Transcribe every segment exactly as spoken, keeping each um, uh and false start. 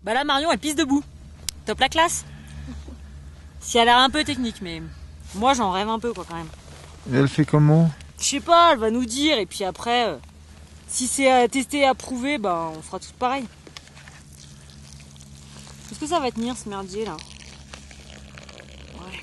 Bah là, Marion, elle pisse debout. Top la classe. Si elle a l'air un peu technique, mais moi, j'en rêve un peu, quoi, quand même. Et elle fait comment? Je sais pas, elle va nous dire, et puis après, euh, si c'est à tester et approuvé, bah, on fera tout pareil. Est-ce que ça va tenir, ce merdier, là? Ouais.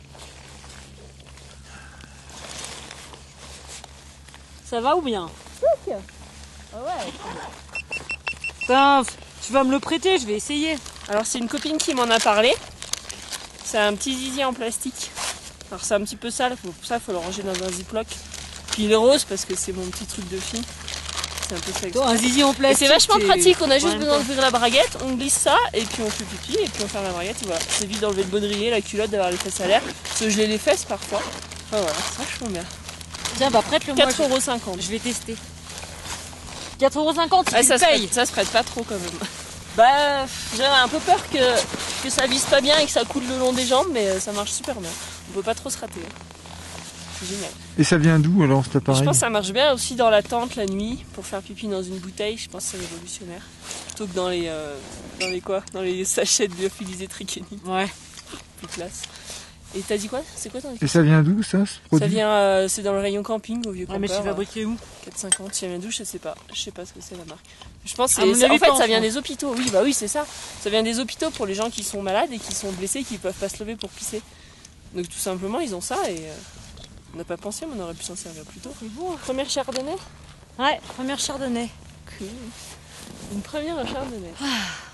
Ça va ou bien? Ah ouais. Putain, tu vas me le prêter, je vais essayer. Alors c'est une copine qui m'en a parlé. C'est un petit zizi en plastique. Alors c'est un petit peu sale, pour ça il faut le ranger dans un ziploc. Puis il est rose parce que c'est mon petit truc de fille. C'est un peu ça. Toi, un zizi en plastique. C'est vachement pratique, on a juste ouais, besoin d'ouvrir la braguette, on glisse ça et puis on fait pipi et puis on ferme la braguette et voilà. C'est vite d'enlever le baudrier, la culotte, d'avoir les fesses à l'air. Parce que je l'ai les fesses parfois. Enfin voilà, c'est vachement bien. Tiens, bah prête-le moi. quatre euros cinquante. Je vais tester. quatre euros cinquante si ah, tu ça, le payes. Se, ça se prête pas trop quand même. Bah, j'avais un peu peur que, que ça vise pas bien et que ça coule le long des jambes, mais ça marche super bien. On peut pas trop se rater. C'est génial. Et ça vient d'où alors cet appareil? Je pense que ça marche bien aussi dans la tente la nuit pour faire pipi dans une bouteille. Je pense que c'est révolutionnaire. Plutôt que dans les, euh, dans les quoi Dans les sachets de lyophilisé Trichénie. Ouais. Plus classe. Et t'as dit quoi? C'est quoi ton Et ça vient d'où ça, ce produit? Ça vient, euh, c'est dans le rayon camping au vieux campeur. Ouais, mais c'est fabriqué où? quatre cinquante, ça vient d'où? Je sais pas. Je sais pas ce que c'est la marque. Je pense que À mon c'est, avis, en fait pas en ça vient France. des hôpitaux. Oui, bah oui, c'est ça. Ça vient des hôpitaux pour les gens qui sont malades et qui sont blessés et qui peuvent pas se lever pour pisser. Donc tout simplement, ils ont ça et euh, on n'a pas pensé, mais on aurait pu s'en servir plus tôt. C'est bon. Première chardonnay? Ouais, première chardonnay. Cool. Une première chardonnay. Ah.